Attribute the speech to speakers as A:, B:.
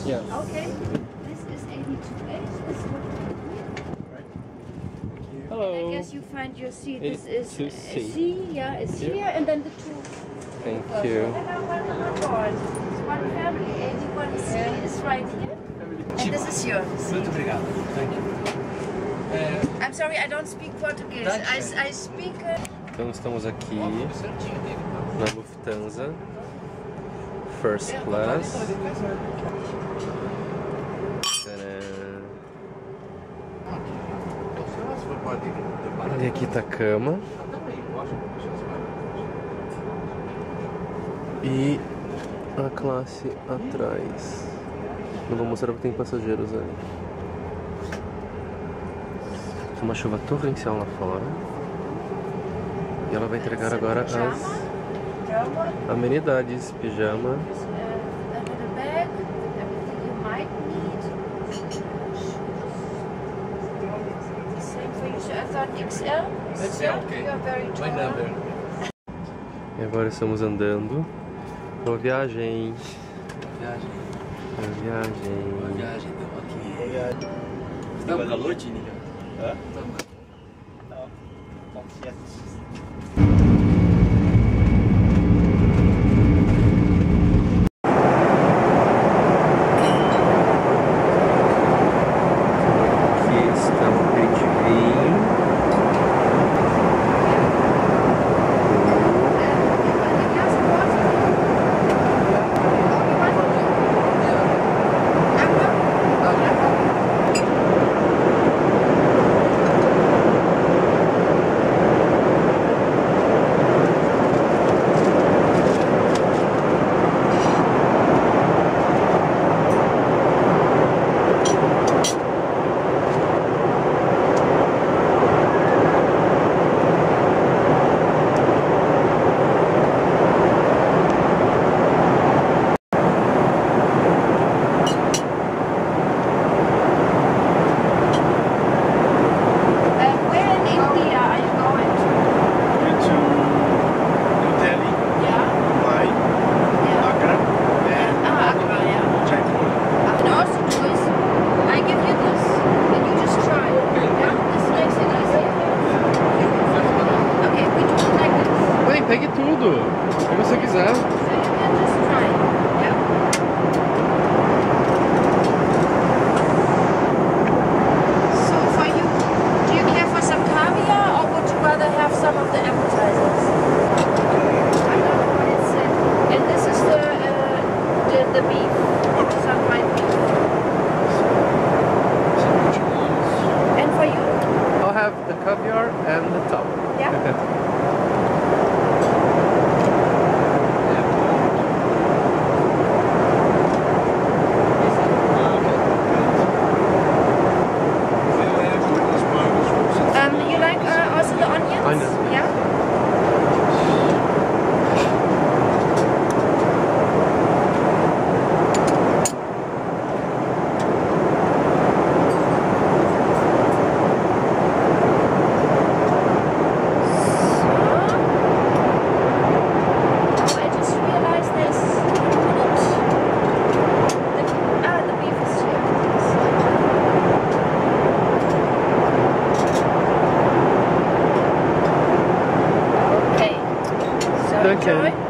A: Yes.
B: Okay. This is 82A.
A: Hello.
B: And I guess you find your seat. This is
A: 2C.
B: C. Yeah, it's here, and then the 2.
A: Thank you.
B: Hello, welcome on board. It's one family. 81C is right here. And this is yours.
C: Muito obrigado. Thank you.
B: I'm sorry, I don't speak Portuguese. I speak...
A: Então estamos aqui na Lufthansa, First Class. Tcharam. E aqui tá a cama. E a classe atrás. Não vou mostrar porque tem passageiros ali. Tem uma chuva torrencial lá fora. E ela vai entregar agora as amenidades, pijama. E agora estamos andando. Boa viagem. Boa viagem.
C: Boa viagem, estamos aqui. Boa viagem. Estamos na noite, Nica? Hã? Não.
A: Pegue tudo, o que você quiser.
B: So for you, do you care for some caviar or would you rather have some of the appetizers? I don't know what it said. And this is the beef, some white beef. And for you?
A: I'll have the caviar and the top.
B: Yeah. You like also the onions?
A: Onions.
B: Yeah. I just realized this. The beef is here. Okay. So
A: Okay.
B: enjoy.